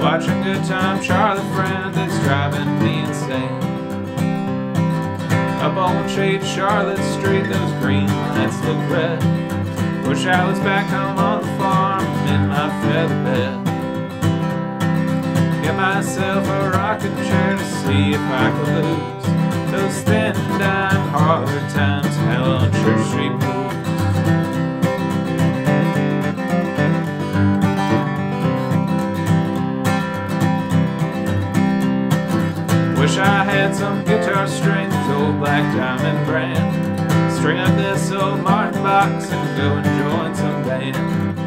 watching Good Time Charlie friend that's driving me insane. Up on Shade Charlotte Street, those green lights look red. Wish I was back home on the farm in my feather bed. Get myself a rocking chair to see if I could lose those thin dime hard times hell on Church Street blues. Wish I had some guitar strings, old black diamond brand. String up this old Martin box and go and join some band.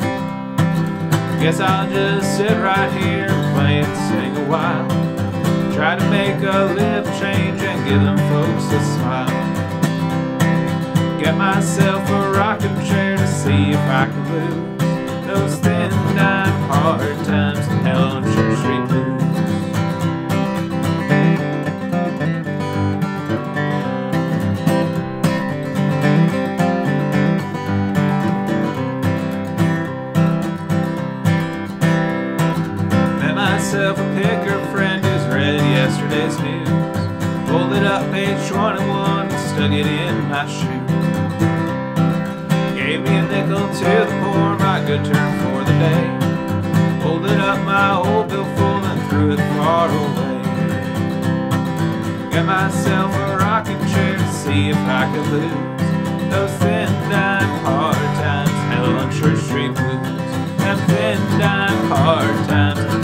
Guess I'll just sit right here and play and sing a while. Try to make a little change and give them folks a smile. Get myself a rocking chair to see if I can lose those thin dime hard times in hell on Church Street blues. Myself a picker friend who's read yesterday's news. Folded up page 21 and stuck it in my shoe. Gave me a nickel to the poor, my good turn for the day. Folded up my old billfold and threw it far away. Got myself a rocking chair to see if I could lose those thin dime hard times hell on Church Street blues. Them thin dime hard times